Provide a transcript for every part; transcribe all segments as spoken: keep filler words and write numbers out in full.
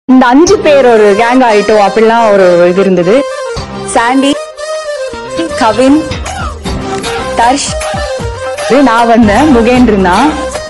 இந்த அஞ்சு பேர் ஒரு கேங் ஆயிட்டோம் அப்படிலாம் ஒரு இது இருந்தது. சாண்டி, கவின், தர்ஷ், நான் வந்தேன், முகேன் இருந்தான்.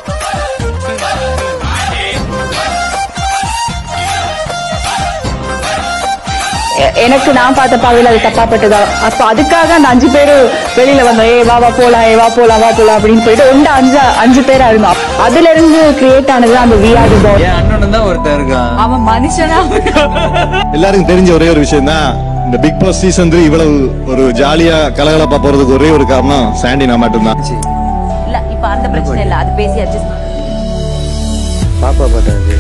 எனக்கு நான் பார்த்த பாவையில் அது தப்பாப்பட்டதா, அப்ப அதுக்காக அந்த அஞ்சு பேரு வெளியில வந்தோம். ஏ வா வா போலாம், ஏ வா போலாம், வா போலாம் அப்படின்னு போயிட்டு ஒன்று அஞ்சு அஞ்சு பேரா இருந்தோம். அதுல இருந்து கிரியேட் ஆனது அந்த விஆர் பாய். அண்ணன் தான் ஒருத்தர் இருக்கான், அவன் மனுஷனா. எல்லாருக்கும் தெரிஞ்ச ஒரே ஒரு விஷயம் தான், இந்த பிக் பாஸ் சீசன் த்ரீ இவ்வளவு ஒரு ஜாலியா கலகலப்பா போறதுக்கு ஒரே ஒரு காரணம் சாண்டி நான் மட்டும்தான். இல்ல இப்ப அந்த பிரச்சனை இல்ல, அது பேசி அட்ஜஸ்ட் பாப்பா பாத்தாது.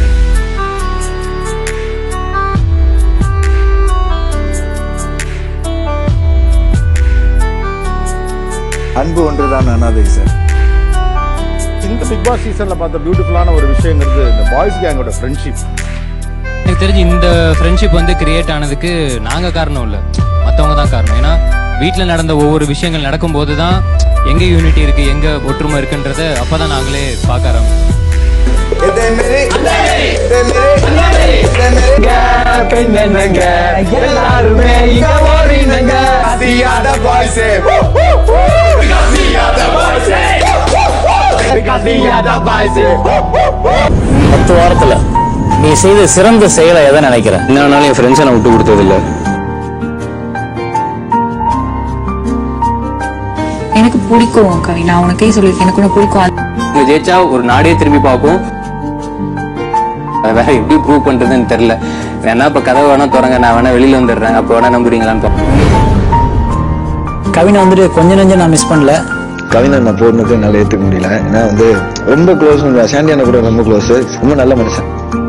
அன்பு ஒன்றுதான் அனாதை சார். இந்த பிக் பாஸ் சீசன்ல பார்த்த பியூட்டிஃபுல்லான ஒரு விஷயங்கிறது இந்த பாய்ஸ் கேங்கோட ஃப்ரெண்ட்ஷிப். எனக்கு தெரிஞ்சு இந்த ஃப்ரெண்ட்ஷிப் வந்து கிரியேட் ஆனதுக்கு நாங்க காரணம் இல்ல, மத்தவங்க தான் காரணம். ஏன்னா வீட்டுல நடந்த ஒவ்வொரு விஷயங்கள் நடக்கும் போதுதான் எங்க யூனிட்டி இருக்கு, எங்க ஒற்றுமை இருக்குன்றத அப்பதான் நாங்களே பார்க்க ஆரம்பிச்சோம். பத்து வாரத்துல நீ செய்த சிறந்த செயலை எதை நினைக்கிற? என்னாலும் என் ஃப்ரெண்ட்ஸை நான் விட்டு கொடுத்தது இல்ல. எனக்கு பிடிக்கும் கவி, நான் உனக்கே சொல்லிருக்கேன், எனக்கு ஒண்ணு பிடிக்கும். நீங்க ஜெயிச்சா ஒரு நாடே திரும்பி பார்க்கும். வேற எப்படி ப்ரூவ் பண்றதுன்னு தெரியல. வேணா இப்ப கதை வேணா தொடங்க, நான் வேணா வெளியில வந்துடுறேன், அப்ப வேணா நம்புறீங்களான்னு. கவினை வந்துட்டு கொஞ்சம் நெஞ்சம் நான் மிஸ் பண்ணல. கவினை நான் போடுறது என்னால ஏத்துக்க முடியல. ஏன்னா வந்து ரொம்ப க்ளோஸ், சாண்டியான கூட ரொம்ப க்ளோஸ், ரொம்ப நல்ல மனுஷன்.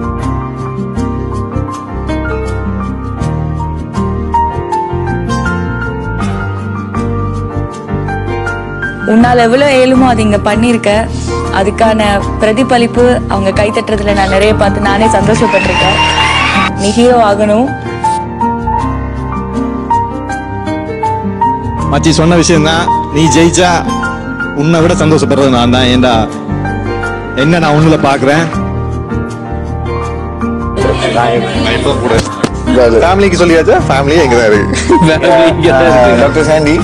உன்னால எவ்வளவு ஏழுமோ அது இங்க பண்ணிருக்க, அதுக்கான பிரதிபலிப்பு அவங்க கை தட்டுறதுல நான் நிறைய பார்த்து நானே சந்தோஷப்பட்டிருக்கேன். நீ ஹீரோ ஆகணும். மச்சி சொன்ன விஷயம் தான், நீ ஜெயிச்சா உன்னை விட சந்தோஷப்படுறது நான் தான். ஏண்டா என்ன நான் உன்னுல பாக்குறேன். ஃபேமிலிக்கு சொல்லியாச்சா? ஃபேமிலியே எங்கதான் இருக்கு. டாக்டர் சாண்டி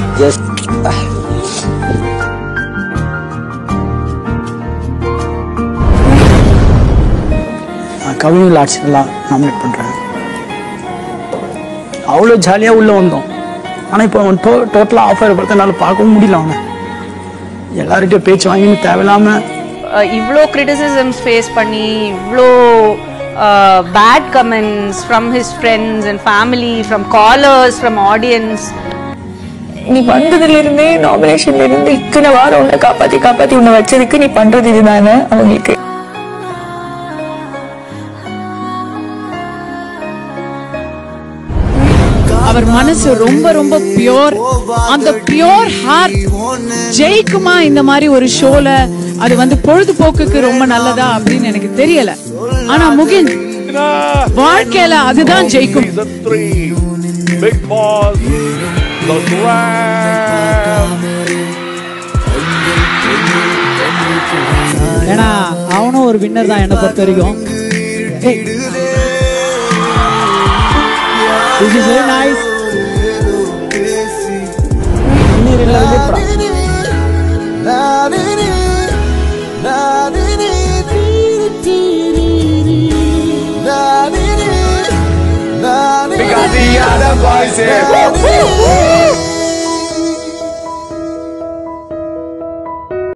கவிஞர் ஆட்சியெல்லாம் நாமினேட் பண்ணுறாங்க. அவ்வளோ ஜாலியாக உள்ளே வந்தோம். ஆனால் இப்போ அவன் டோ டோட்டலாக ஆஃபர் பார்த்து என்னால் பார்க்கவும் முடியல. அவனை எல்லார்கிட்டையும் பேச்சு வாங்கின்னு தேவையில்லாமல் இவ்வளோ கிரிட்டிசிசம்ஸ் ஃபேஸ் பண்ணி, இவ்வளோ bad comments from his friends and family, from callers, from audience. நீ வந்ததுல இருந்தே நாமினேஷன்ல இருந்து இத்தனை வாரம் உன்னை காப்பாத்தி காப்பாத்தி உன்னை வச்சதுக்கு நீ பண்றது இதுதானே அவங்களுக்கு. அவர் மனசு ரொம்ப ரொம்ப பியோர். அந்த பியோர் ஹார்ட் ஜெயிக்குமா இந்த மாதிரி ஒரு ஷோல? அது வந்து பொழுதுபோக்குக்கு ரொம்ப நல்லதா அப்படின்னு எனக்கு தெரியல. ஆனா முகின் வாழ்க்கையில அதுதான் ஜெயிக்கும். ஏன்னா அவனும் ஒரு வின்னர் தான் என்னை பொறுத்த வரைக்கும். This is very nice. Because the other boys say